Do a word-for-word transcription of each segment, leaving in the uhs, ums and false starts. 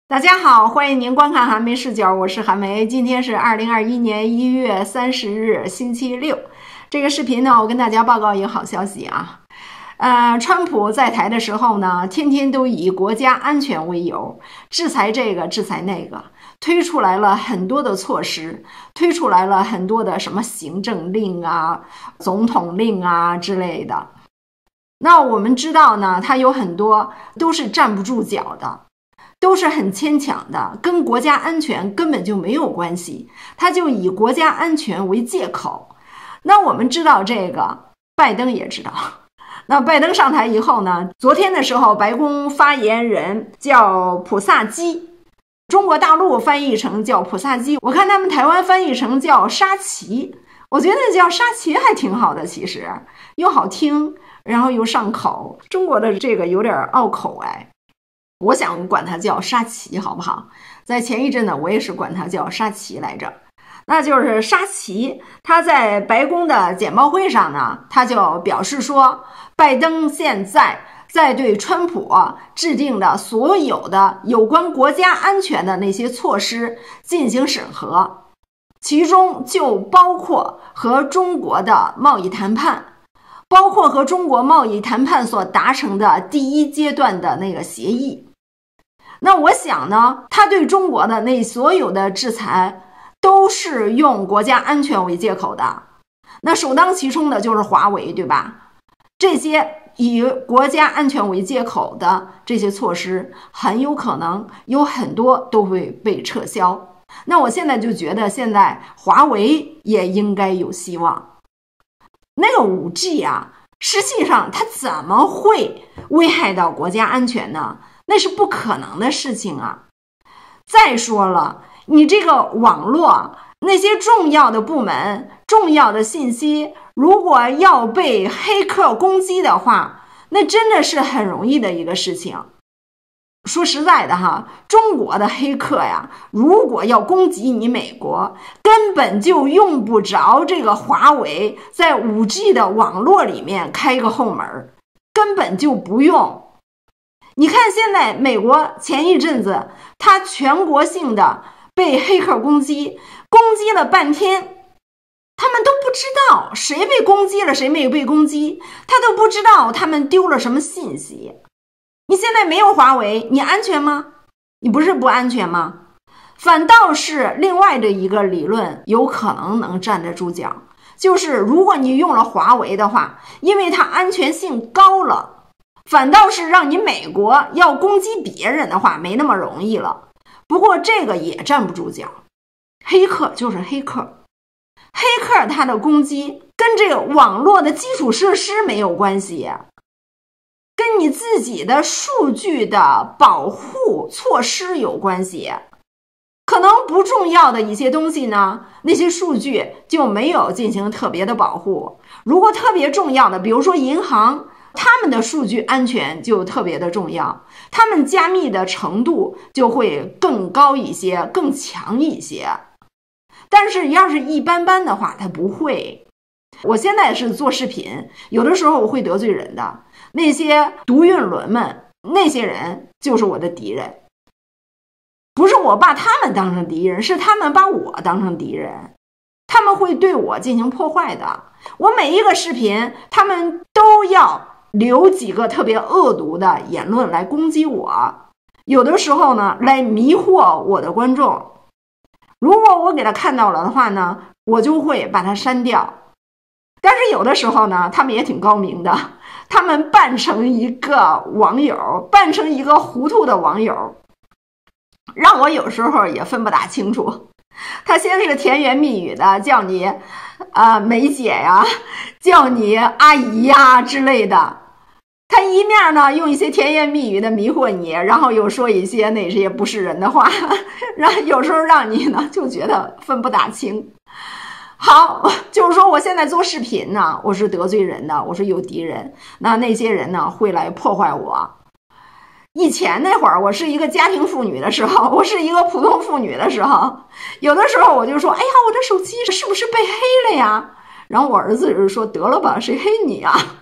大家好，欢迎您观看韩梅视角，我是韩梅。今天是二零二一年一月三十日，星期六。这个视频呢，我跟大家报告一个好消息啊。呃，川普在台的时候呢，天天都以国家安全为由，制裁这个，制裁那个，推出来了很多的措施，推出来了很多的什么行政令啊、总统令啊之类的。那我们知道呢，它有很多都是站不住脚的。都是很牵强的，跟国家安全根本就没有关系，他就以国家安全为借口。那我们知道这个，拜登也知道。那拜登上台以后呢，昨天的时候，白宫发言人叫普萨基，中国大陆翻译成叫普萨基，我看他们台湾翻译成叫沙奇，我觉得叫沙奇还挺好的，其实又好听，然后又上口。中国的这个有点拗口哎。我想管它叫沙奇好不好？在前一阵呢，我也是管它叫沙奇来着。那就是沙奇，他在白宫的简报会上呢，他就表示说，拜登现在在对川普制定的所有的有关国家安全的那些措施进行审核，其中就包括和中国的贸易谈判。包括和中国贸易谈判所达成的第一阶段的那个协议。那我想呢，他对中国的那所有的制裁都是用国家安全为借口的。那首当其冲的就是华为，对吧？这些以国家安全为借口的这些措施，很有可能有很多都会被撤销。那我现在就觉得，现在华为也应该有希望。那个 五 G 啊，实际上它怎么会危害到国家安全呢？那是不可能的事情啊。再说了，你这个网络那些重要的部门、重要的信息，如果要被黑客攻击的话，那真的是很容易的一个事情。说实在的哈，中国的黑客呀，如果要攻击你美国，根本就用不着这个华为在 五 G 的网络里面开个后门，根本就不用。你看现在美国前一阵子，它全国性的被黑客攻击，攻击了半天，他们都不知道谁被攻击了，谁没有被攻击，他都不知道他们丢了什么信息。你现在没有华为，你安全吗？你不是不安全吗？反倒是另外的一个理论有可能能站得住脚，就是如果你用了华为的话，因为它安全性高了，反倒是让你美国要攻击别人的话没那么容易了。不过这个也站不住脚，黑客就是黑客，黑客它的攻击跟这个网络的基础设施没有关系，跟你自己的数据的保护措施有关系。可能不重要的一些东西呢，那些数据就没有进行特别的保护。如果特别重要的，比如说银行，他们的数据安全就特别的重要，他们加密的程度就会更高一些，更强一些。但是要是一般般的话，它不会。我现在是做视频，有的时候我会得罪人的，那些读运轮们，那些人就是我的敌人。不是我把他们当成敌人，是他们把我当成敌人，他们会对我进行破坏的。我每一个视频，他们都要留几个特别恶毒的言论来攻击我，有的时候呢，来迷惑我的观众。如果我给他看到了的话呢，我就会把它删掉。但是有的时候呢，他们也挺高明的，他们扮成一个网友，扮成一个糊涂的网友，让我有时候也分不大清楚。他先是甜言蜜语的叫你啊、呃、梅姐呀，叫你阿姨呀之类的。他一面呢用一些甜言蜜语的迷惑你，然后又说一些那些不是人的话，然后有时候让你呢就觉得分不大清。好，就是说我现在做视频呢，我是得罪人的，我是有敌人，那那些人呢会来破坏我。以前那会儿我是一个家庭妇女的时候，我是一个普通妇女的时候，有的时候我就说，哎呀，我的手机是不是被黑了呀？然后我儿子就是说，得了吧，谁黑你啊？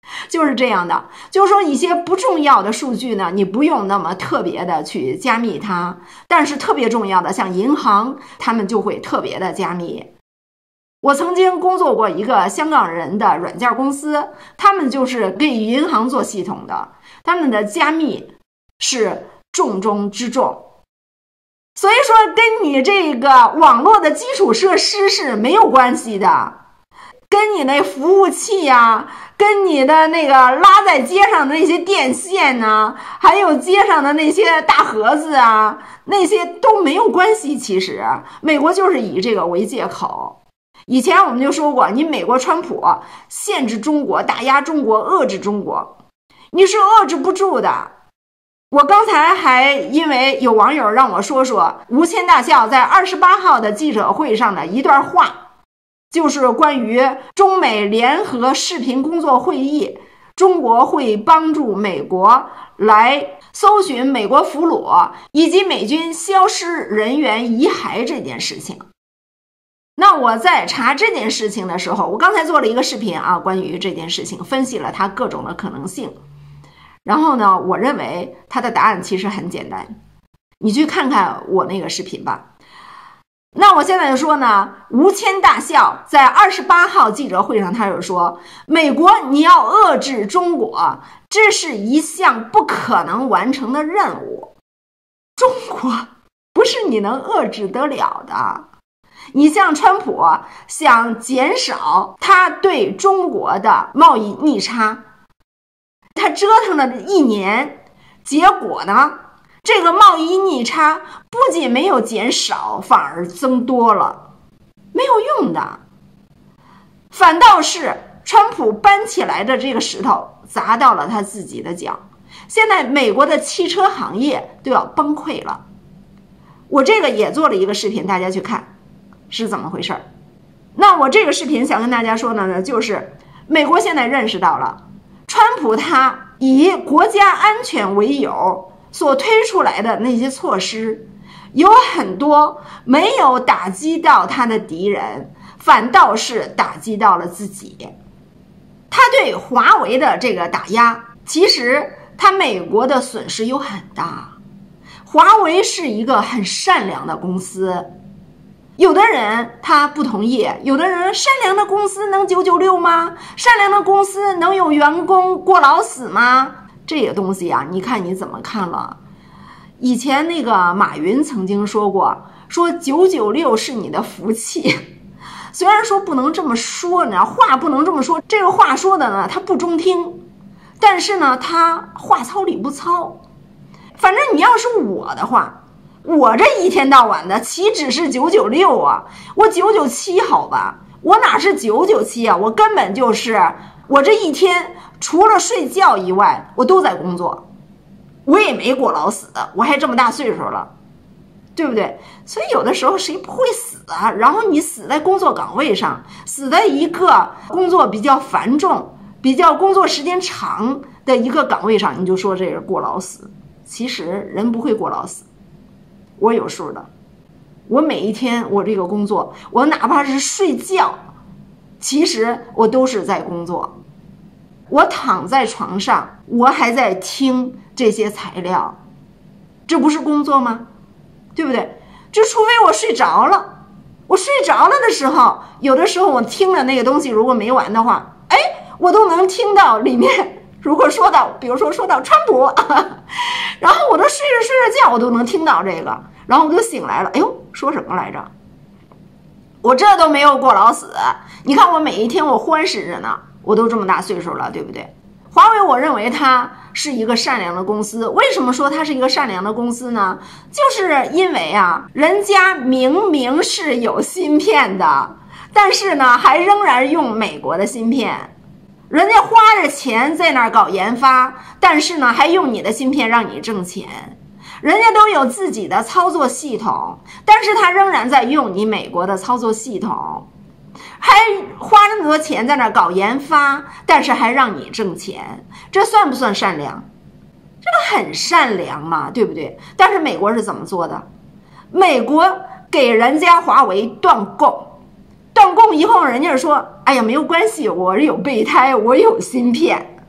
就是这样的，就是说一些不重要的数据呢，你不用那么特别的去加密它，但是特别重要的，像银行，他们就会特别的加密。我曾经工作过一个香港人的软件公司，他们就是给银行做系统的，他们的加密是重中之重。所以说跟你这个网络的基础设施是没有关系的，跟你那服务器啊，跟你的那个拉在街上的那些电线啊，还有街上的那些大盒子啊，那些都没有关系。其实美国就是以这个为借口。以前我们就说过，你美国川普限制中国，打压中国，遏制中国，你是遏制不住的。我刚才还因为有网友让我说说吴谦大校在二十八号的记者会上的一段话，就是关于中美联合视频工作会议，中国会帮助美国来搜寻美国俘虏以及美军消失人员遗骸这件事情。那我在查这件事情的时候，我刚才做了一个视频啊，关于这件事情分析了它各种的可能性。然后呢，我认为它的答案其实很简单，你去看看我那个视频吧。那我现在就说呢，吴谦大校在二十八号记者会上，他就说，美国你要遏制中国，这是一项不可能完成的任务。中国不是你能遏制得了的。你像川普想减少他对中国的贸易逆差，他折腾了一年，结果呢，这个贸易逆差不仅没有减少，反而增多了，没有用的。反倒是川普搬起来的这个石头砸到了他自己的脚，现在美国的汽车行业都要崩溃了。我这个也做了一个视频，大家去看是怎么回事。那我这个视频想跟大家说的呢，就是美国现在认识到了川普他以国家安全为由所推出来的那些措施，有很多没有打击到他的敌人，反倒是打击到了自己。他对华为的这个打压，其实他美国的损失有很大。华为是一个很善良的公司，有的人他不同意，有的人善良的公司能九九六吗？善良的公司能有员工过劳死吗？这个东西啊，你看你怎么看了。以前那个马云曾经说过，说九九六是你的福气。虽然说不能这么说，你知道话不能这么说，这个话说的呢他不中听，但是呢他话糙理不糙。反正你要是我的话，我这一天到晚的岂止是九九六啊，我九九七好吧，我哪是九九七啊，我根本就是我这一天除了睡觉以外我都在工作，我也没过劳死，我还这么大岁数了，对不对？所以有的时候谁不会死啊？然后你死在工作岗位上，死在一个工作比较繁重、比较工作时间长的一个岗位上，你就说这是过劳死。其实人不会过劳死，我有数的。我每一天我这个工作，我哪怕是睡觉，其实我都是在工作。我躺在床上，我还在听这些材料，这不是工作吗？对不对？就除非我睡着了，我睡着了的时候，有的时候我听的那个东西如果没完的话，哎，我都能听到里面。如果说到，比如说说到川普，然后我都睡着睡着觉，我都能听到这个，然后我就醒来了，哎呦，说什么来着？我这都没有过劳死，你看我每一天我欢实着呢，我都这么大岁数了，对不对？华为我认为它是一个善良的公司，为什么说它是一个善良的公司呢？就是因为啊，人家明明是有芯片的，但是呢还仍然用美国的芯片。人家花着钱在那儿搞研发，但是呢还用你的芯片让你挣钱。人家都有自己的操作系统，但是他仍然在用你美国的操作系统，还花那么多钱在那儿搞研发，但是还让你挣钱，这算不算善良？这个很善良嘛，对不对？但是美国是怎么做的？美国给人家华为断供，断供以后人家说，哎呀没有关系，我有备胎，我有芯片，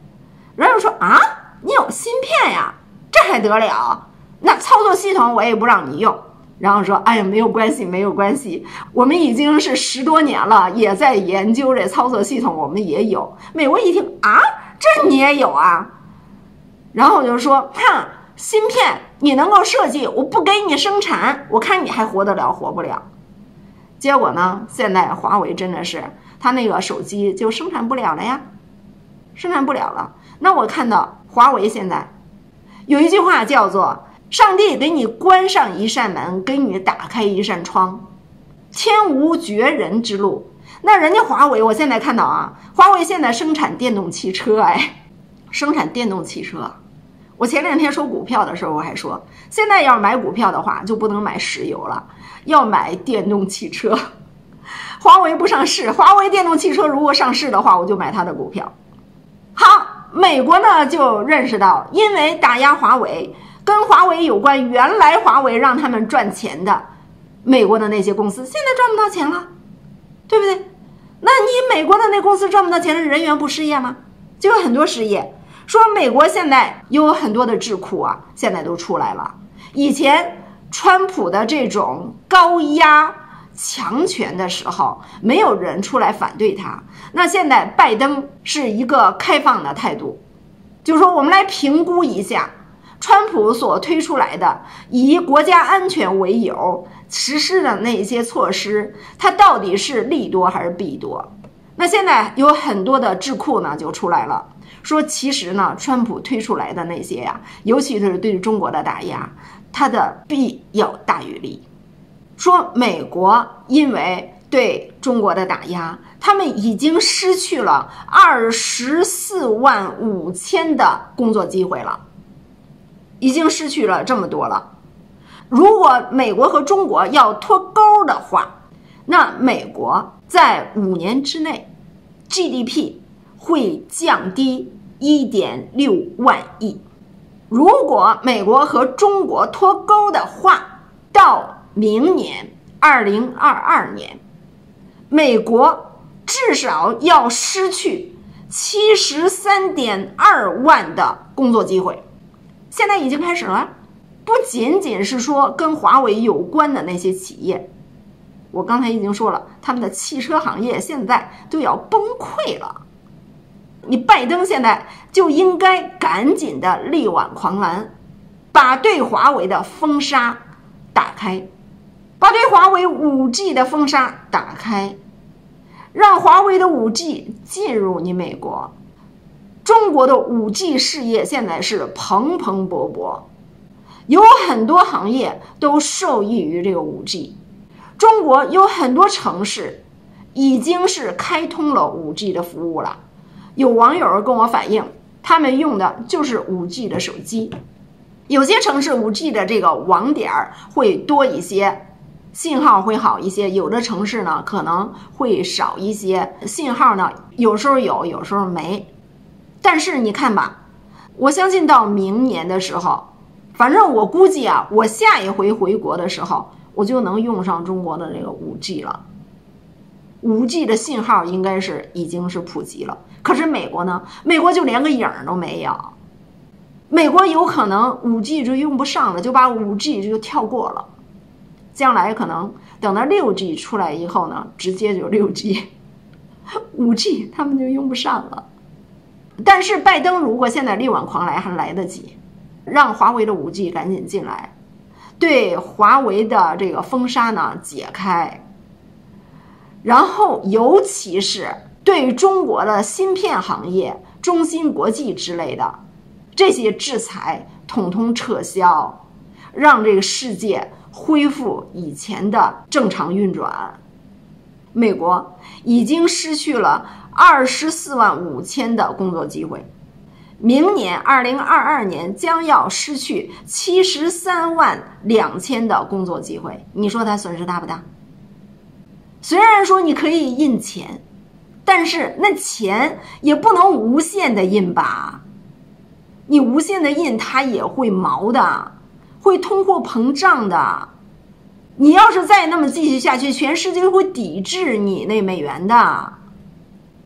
然后说啊，你有芯片呀，这还得了？那操作系统我也不让你用。然后说，哎呀，没有关系，没有关系，我们已经是十多年了，也在研究这操作系统，我们也有。美国一听啊，这你也有啊？然后我就说，哼，芯片你能够设计，我不给你生产，我看你还活得了活不了。结果呢，现在华为真的是，他那个手机就生产不了了呀，生产不了了。那我看到华为现在有一句话叫做，上帝给你关上一扇门，给你打开一扇窗，天无绝人之路。那人家华为，我现在看到啊，华为现在生产电动汽车，哎，生产电动汽车。我前两天说股票的时候，我还说，现在要是买股票的话，就不能买石油了，要买电动汽车。华为不上市，华为电动汽车如果上市的话，我就买它的股票。好，美国呢就认识到，因为打压华为，跟华为有关，原来华为让他们赚钱的美国的那些公司，现在赚不到钱了，对不对？那你美国的那公司赚不到钱，人员不失业吗？就有很多失业。说美国现在有很多的智库啊，现在都出来了。以前川普的这种高压强权的时候，没有人出来反对他。那现在拜登是一个开放的态度，就是说我们来评估一下川普所推出来的以国家安全为由实施的那些措施，它到底是利多还是弊多。那现在有很多的智库呢就出来了，说其实呢川普推出来的那些呀，尤其是对中国的打压，它的弊要大于利。说美国因为对中国的打压，他们已经失去了二十四万五千的工作机会了，已经失去了这么多了。如果美国和中国要脱钩的话，那美国在五年之内 G D P 会降低 一点六万亿。如果美国和中国脱钩的话，到明年二零二二年，美国至少要失去 七十三点二万的工作机会。现在已经开始了，不仅仅是说跟华为有关的那些企业，我刚才已经说了，他们的汽车行业现在都要崩溃了。你拜登现在就应该赶紧的力挽狂澜，把对华为的封杀打开，把对华为 五 G 的封杀打开，让华为的 五 G 进入你美国。中国的 五 G 事业现在是蓬蓬勃勃，有很多行业都受益于这个 五 G。 中国有很多城市已经是开通了 五 G 的服务了。有网友跟我反映，他们用的就是 五 G 的手机。有些城市 五 G 的这个网点会多一些，信号会好一些，有的城市呢可能会少一些，信号呢有时候有，有时候没。但是你看吧，我相信到明年的时候，反正我估计啊，我下一回回国的时候，我就能用上中国的这个 五 G 了。五 G 的信号应该是已经是普及了。可是美国呢？美国就连个影都没有。美国有可能 五 G 就用不上了，就把 五 G 就跳过了。将来可能等到 六 G 出来以后呢，直接就 六 G， 五 G 他们就用不上了。但是拜登如果现在力挽狂澜还来得及，让华为的 五 G 赶紧进来，对华为的这个封杀呢解开，然后尤其是对中国的芯片行业、中芯国际之类的这些制裁统统撤销，让这个世界恢复以前的正常运转。美国已经失去了二十四万五千的工作机会，明年二零二二年将要失去七十三万两千的工作机会。你说它损失大不大？虽然说你可以印钱，但是那钱也不能无限的印吧，你无限的印它也会毛的，会通货膨胀的。你要是再那么继续下去，全世界会抵制你那美元的。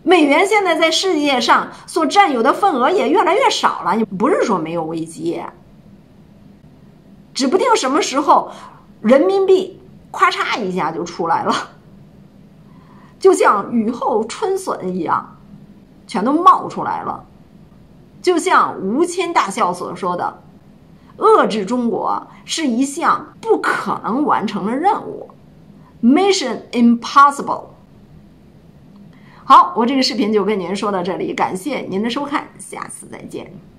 美元现在在世界上所占有的份额也越来越少了，不是说没有危机，指不定什么时候人民币咔嚓一下就出来了，就像雨后春笋一样，全都冒出来了。就像吴谦大校所说的，遏制中国是一项不可能完成的任务 ，Mission Impossible。好，我这个视频就跟您说到这里，感谢您的收看，下次再见。